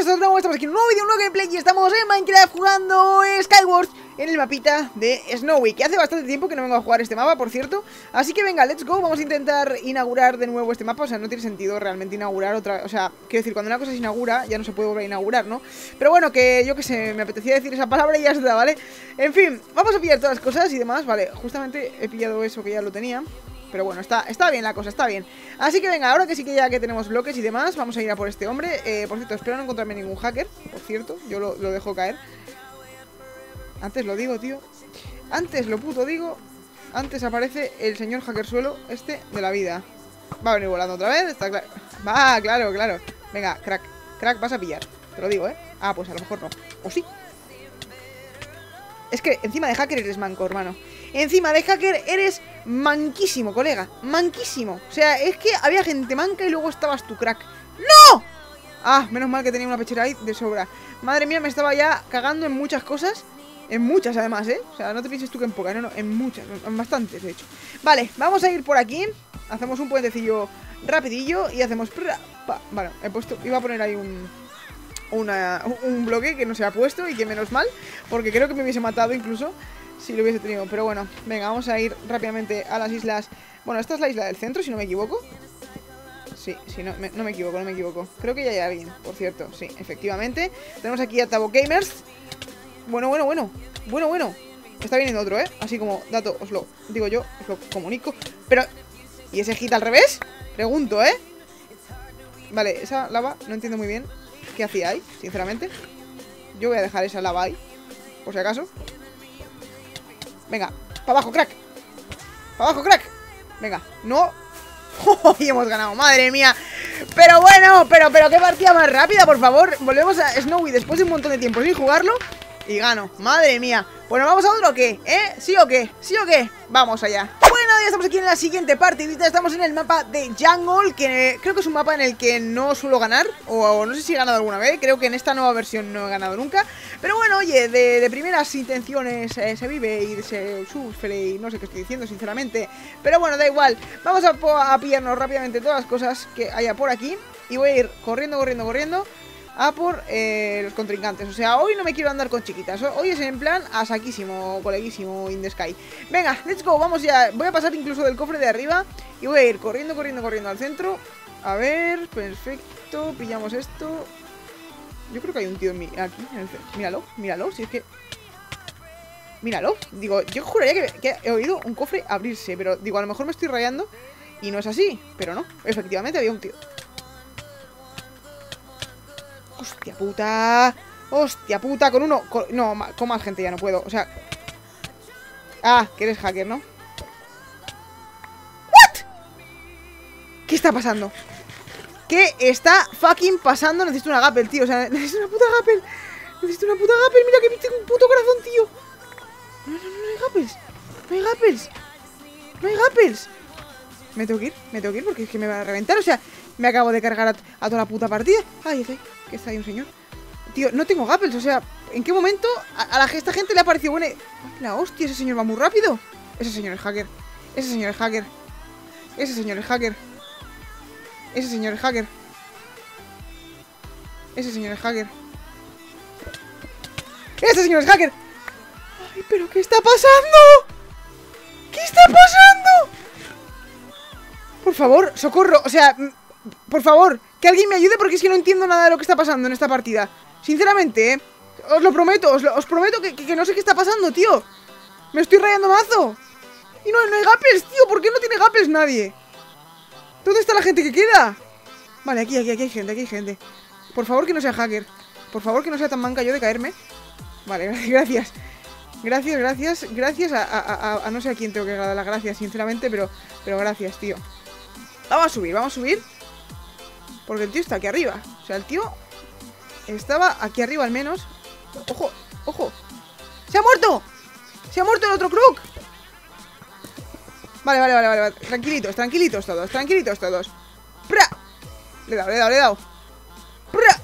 bienvenidos a nuevo, estamos aquí en un nuevo vídeo, un nuevo gameplay y estamos en Minecraft jugando Skyward en el mapita de Snowy, que hace bastante tiempo que no vengo a jugar este mapa, por cierto. Así que venga, let's go, vamos a intentar inaugurar de nuevo este mapa. O sea, no tiene sentido realmente inaugurar otra... O sea, quiero decir, cuando una cosa se inaugura ya no se puede volver a inaugurar, ¿no? Pero bueno, que yo que sé, me apetecía decir esa palabra y ya está, ¿vale? En fin, vamos a pillar todas las cosas y demás, vale. Justamente he pillado eso que ya lo tenía. Pero bueno, está bien la cosa, está bien. Así que venga, ahora que sí que ya que tenemos bloques y demás, vamos a ir a por este hombre. Por cierto, espero no encontrarme ningún hacker. Por cierto, yo lo dejo caer. Antes lo digo, tío. Antes lo puto digo. Antes aparece el señor hackersuelo este de la vida. Va a venir volando otra vez, está claro. Va, claro, claro. Venga, crack, crack, vas a pillar. Te lo digo, ¿eh? Ah, pues a lo mejor no. ¿O sí? Es que encima de hacker eres manco, hermano. Encima de hacker eres manquísimo, colega. Manquísimo. O sea, es que había gente manca y luego estabas tú, crack. ¡No! Ah, menos mal que tenía una pechera ahí de sobra. Madre mía, me estaba ya cagando en muchas cosas. En muchas, además, ¿eh? O sea, no te pienses tú que en pocas, no, en muchas, en bastantes, de hecho. Vale, vamos a ir por aquí. Hacemos un puentecillo rapidillo y hacemos... Vale, he puesto... Iba a poner ahí un bloque que no se ha puesto y que menos mal, porque creo que me hubiese matado incluso si lo hubiese tenido. Pero bueno, venga, vamos a ir rápidamente a las islas. Bueno, esta es la isla del centro, si no me equivoco. Sí, no me equivoco, no me equivoco. Creo que ya hay alguien, por cierto, sí, efectivamente. Tenemos aquí a Tabo Gamers. Bueno. Está viniendo otro, ¿eh? Así como dato, os lo digo yo, os lo comunico. Pero, ¿y ese hit al revés? Pregunto, ¿eh? Vale, esa lava, no entiendo muy bien qué hacía ahí, sinceramente. Yo voy a dejar esa lava ahí, por si acaso. Venga, para abajo, crack. Para abajo, crack. Venga, no. Y hemos ganado, madre mía. Pero bueno, pero qué partida más rápida, por favor. Volvemos a Snowy después de un montón de tiempo sin jugarlo y gano, madre mía. Bueno, ¿vamos a otro o qué? ¿Eh? ¿Sí o qué? ¿Sí o qué? Vamos allá. Bueno, ya estamos aquí en la siguiente partidita. Estamos en el mapa de Jungle, que creo que es un mapa en el que no suelo ganar, o no sé si he ganado alguna vez. Creo que en esta nueva versión no he ganado nunca. Pero bueno, oye, de primeras intenciones se vive y se sufre y no sé qué estoy diciendo, sinceramente. Pero bueno, da igual. Vamos a pillarnos rápidamente todas las cosas que haya por aquí. Y voy a ir corriendo a por los contrincantes. O sea, hoy no me quiero andar con chiquitas. Hoy es en plan a saquísimo, coleguísimo, in the sky. Venga, let's go, vamos ya. Voy a pasar incluso del cofre de arriba y voy a ir corriendo al centro. A ver, perfecto. Pillamos esto. Yo creo que hay un tío aquí en el centro. Míralo, si es que... Míralo, digo, yo juraría que he oído un cofre abrirse. Pero digo, a lo mejor me estoy rayando y no es así. Pero no, efectivamente había un tío. Hostia puta, con uno... No, con más gente ya no puedo, o sea... Ah, que eres hacker, ¿no? ¿What? ¿Qué está pasando? ¿Qué está fucking pasando? Necesito una Gapel, tío, o sea, necesito una puta Gapel. Mira que tengo un puto corazón, tío. No hay Gapels. Me tengo que ir porque es que me va a reventar, o sea... Me acabo de cargar a toda la puta partida. Ay, que está ahí un señor. Tío, no tengo Gapels, o sea, ¿en qué momento a esta gente le ha parecido buena? Ay, la hostia, ese señor va muy rápido. Ese señor es hacker. Ese señor es hacker. Ay, pero ¿qué está pasando? Por favor, socorro, o sea... Por favor, que alguien me ayude porque es que no entiendo nada de lo que está pasando en esta partida. Sinceramente, os lo prometo, os prometo que no sé qué está pasando, tío. Me estoy rayando mazo. Y no hay Gapels, tío, ¿por qué no tiene Gapels nadie? ¿Dónde está la gente que queda? Vale, aquí hay gente. Por favor que no sea hacker. Por favor que no sea tan manca yo de caerme. Vale, gracias. Gracias a no sé a quién tengo que dar las gracias, sinceramente, pero gracias, tío. Vamos a subir. Porque el tío está aquí arriba. O sea, el tío estaba aquí arriba al menos. Ojo. ¡Se ha muerto! El otro crook. Vale. Tranquilitos todos. ¡Pra! Le he dado. ¡Pra!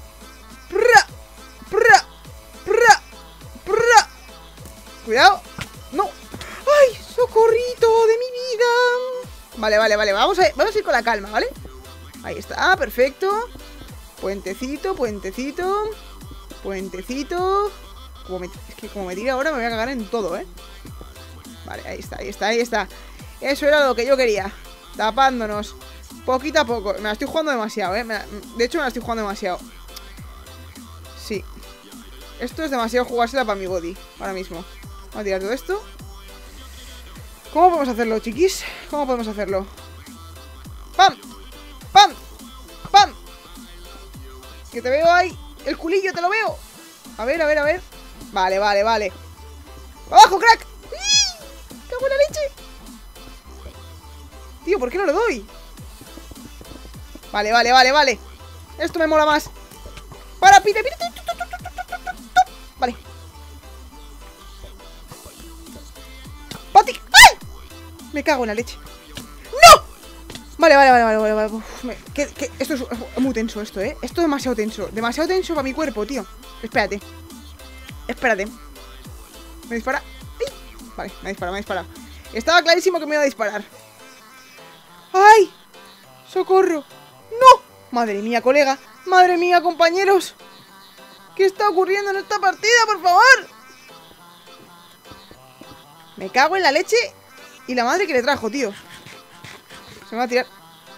Cuidado. No. ¡Ay! ¡Socorrito de mi vida! Vale. Vamos a ir con la calma, ¿vale? Ahí está, perfecto. Puentecito, puentecito. Puentecito. Es que como me tire ahora me voy a cagar en todo, ¿eh? Vale, ahí está, ahí está, ahí está. Eso era lo que yo quería. Tapándonos poquito a poco. Me la estoy jugando demasiado, ¿eh? De hecho me la estoy jugando demasiado. Sí. Esto es demasiado jugársela para mi body ahora mismo. Vamos a tirar todo esto. ¿Cómo podemos hacerlo, chiquis? ¿Cómo podemos hacerlo? ¡Pam! ¡Pam! ¡Pam! Que te veo ahí. El culillo, te lo veo. A ver, a ver, a ver. Vale, vale, vale. ¡Abajo, crack! ¡Ih! ¡Cago en la leche! Tío, ¿por qué no lo doy? Vale, vale, vale, vale. Esto me mola más. Para, pide, pide. Vale. ¡Pati! ¡Ay! Me cago en la leche. ¡No! Vale, vale, vale, vale, vale. Uf, esto es muy tenso, esto, ¿eh? Esto es demasiado tenso. Demasiado tenso para mi cuerpo, tío. Espérate. Espérate. Me dispara. ¡Ay! Vale, me ha disparado, me ha disparado. Estaba clarísimo que me iba a disparar. ¡Ay! ¡Socorro! ¡No! Madre mía, colega. Madre mía, compañeros. ¿Qué está ocurriendo en esta partida, por favor? Me cago en la leche y la madre que le trajo, tío. Se me va a tirar.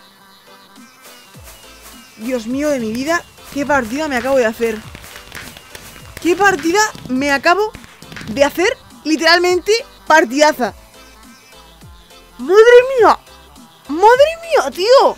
Dios mío de mi vida, qué partida me acabo de hacer. ¿Qué partida me acabo de hacer? Literalmente, partidaza. ¡Madre mía! ¡Madre mía, tío!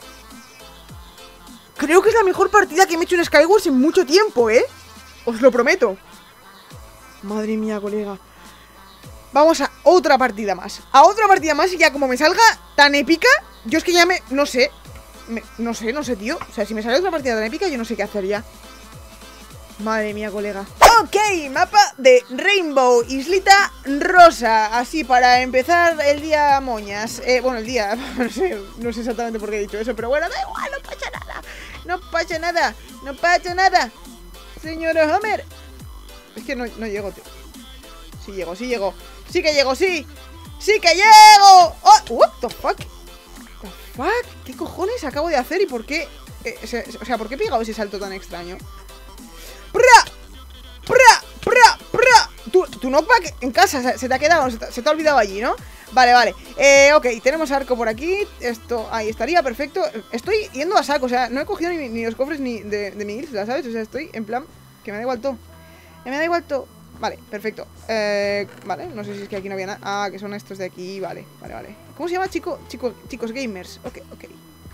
Creo que es la mejor partida que me he hecho en Skywars en mucho tiempo, ¿eh? Os lo prometo. Madre mía, colega. Vamos a otra partida más. A otra partida más y ya como me salga tan épica, yo es que ya no sé. No sé, tío. O sea, si me sale otra partida tan épica, yo no sé qué hacer ya. Madre mía, colega. Ok, mapa de Rainbow, islita rosa. Así para empezar el día moñas. Bueno, el día, no sé exactamente por qué he dicho eso, pero bueno, da igual, no pasa nada. No pasa nada, no pasa nada. Señor Homer. Es que no llego, tío. Sí llego, sí llego. Sí que llego, sí. Sí que llego. Oh, what the fuck. The fuck. ¿Qué cojones acabo de hacer y por qué? O sea, ¿por qué he pegado ese salto tan extraño? ¡Pra! ¡Pra! ¡Pra! ¡Pra! Tu knockback en casa se te ha quedado, se te ha olvidado allí, ¿no? Vale, vale. Ok, tenemos arco por aquí. Esto, ahí estaría, perfecto. Estoy yendo a saco, o sea, no he cogido ni los cofres ni de mi isla, ¿sabes? O sea, estoy en plan que me da igual todo. Que me da igual todo. Vale, perfecto. Vale, no sé si es que aquí no había nada. Ah, que son estos de aquí, vale, vale, vale. ¿Cómo se llama, chicos gamers? Ok, ok.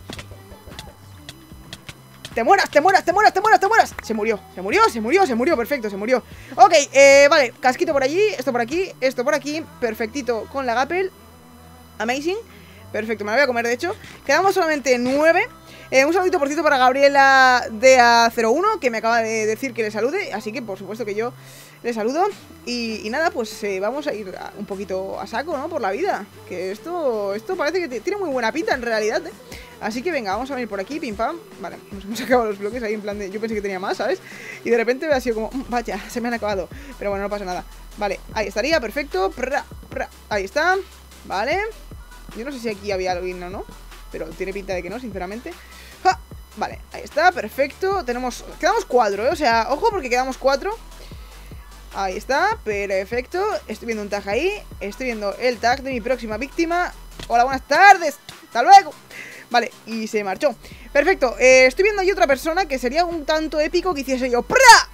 ¡Te mueras, te mueras, te mueras, te mueras, te mueras! Se murió, se murió, se murió, se murió, perfecto, se murió. Ok, vale, casquito por allí, esto por aquí, esto por aquí. Perfectito con la Gapel. Amazing. Perfecto, me la voy a comer, de hecho. Quedamos solamente 9. Un saludito, por cierto, para Gabriela DA01, que me acaba de decir que le salude. Así que, por supuesto, que yo le saludo. Y nada, pues vamos a ir un poquito a saco, ¿no? Por la vida. Que esto parece que tiene muy buena pinta, en realidad, ¿eh? Así que venga, vamos a venir por aquí, pim pam. Vale, nos hemos acabado los bloques ahí en plan de... Yo pensé que tenía más, ¿sabes? Y de repente ha sido como... vaya, se me han acabado. Pero bueno, no pasa nada. Vale, ahí estaría, perfecto. Ahí está. Vale. Yo no sé si aquí había alguien o no. Pero tiene pinta de que no, sinceramente. ¡Ja! Vale, ahí está, perfecto. Quedamos 4, ¿eh? O sea, ojo porque quedamos 4. Ahí está, perfecto. Estoy viendo un tag ahí. Estoy viendo el tag de mi próxima víctima. Hola, buenas tardes. Hasta luego. Vale, y se marchó. Perfecto, estoy viendo ahí otra persona que sería un tanto épico que hiciese yo. ¡Pra!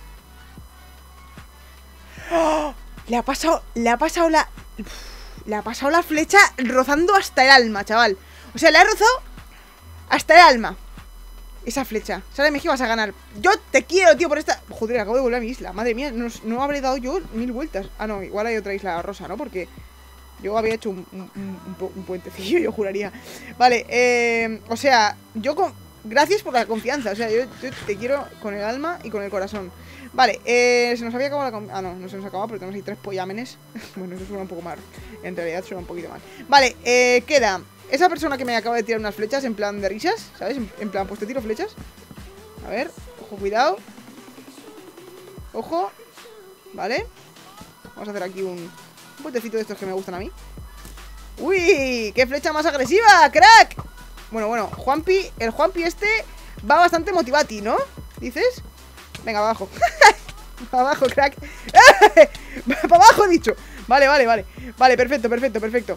¡Oh! Le ha pasado la flecha rozando hasta el alma, chaval. O sea, le ha rozado hasta el alma esa flecha. Sabes que ibas a ganar. Yo te quiero, tío, por esta... Joder, acabo de volver a mi isla. Madre mía, no habré dado yo 1000 vueltas. Ah, no, igual hay otra isla rosa, ¿no? Porque yo había hecho un puentecillo, yo juraría. Vale, o sea, gracias por la confianza. O sea, yo te quiero con el alma y con el corazón. Vale, se nos había acabado la... Ah, no se nos acabado porque tenemos ahí 3 pollámenes. Bueno, eso suena un poco mal. En realidad suena un poquito mal. Vale, queda esa persona que me acaba de tirar unas flechas en plan de risas, ¿sabes? En plan, pues te tiro flechas. A ver, ojo, cuidado. Ojo. Vale. Vamos a hacer aquí un puentecito de estos que me gustan a mí. ¡Uy! ¡Qué flecha más agresiva, crack! Bueno, Juanpi, el Juanpi este va bastante motivati, ¿no? ¿Dices? Venga, va abajo. Va abajo, crack. Para abajo he dicho. Vale, vale, vale. Vale, perfecto, perfecto, perfecto.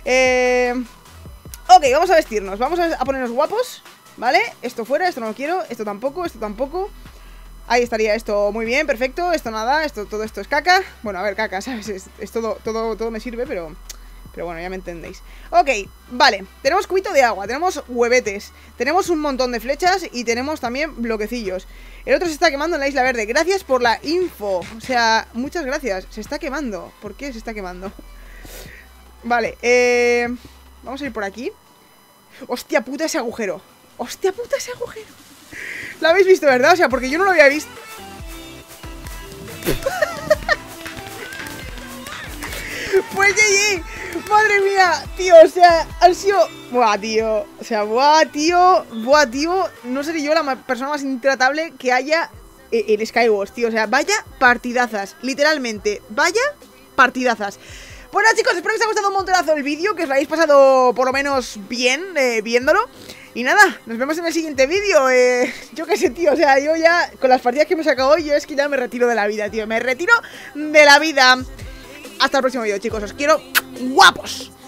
Ok, vamos a vestirnos. Vamos a ponernos guapos. ¿Vale? Esto fuera, esto no lo quiero. Esto tampoco, esto tampoco. Ahí estaría esto muy bien, perfecto. Esto nada, todo esto es caca. Bueno, a ver, caca, ¿sabes? Es todo me sirve, pero bueno, ya me entendéis. Ok, vale, tenemos cubito de agua, tenemos huevetes, tenemos un montón de flechas y tenemos también bloquecillos. El otro se está quemando en la isla verde. Gracias por la info. O sea, muchas gracias. Se está quemando. ¿Por qué se está quemando? Vale, vamos a ir por aquí. Hostia puta ese agujero. Hostia puta ese agujero. Lo habéis visto, ¿verdad? O sea, porque yo no lo había visto. Pues GG. Madre mía, tío, o sea, han sido... Buah, tío. O sea, buah, tío. Buah, tío. No seré yo la persona más intratable que haya en Skywars, tío. O sea, vaya partidazas. Literalmente, vaya partidazas. Bueno, chicos, espero que os haya gustado un montonazo el vídeo, que os lo hayáis pasado por lo menos bien viéndolo. Y nada, nos vemos en el siguiente vídeo. Yo qué sé, tío, o sea, yo ya con las partidas que me he sacado hoy, yo es que ya me retiro de la vida, tío. Me retiro de la vida. Hasta el próximo vídeo, chicos, os quiero guapos.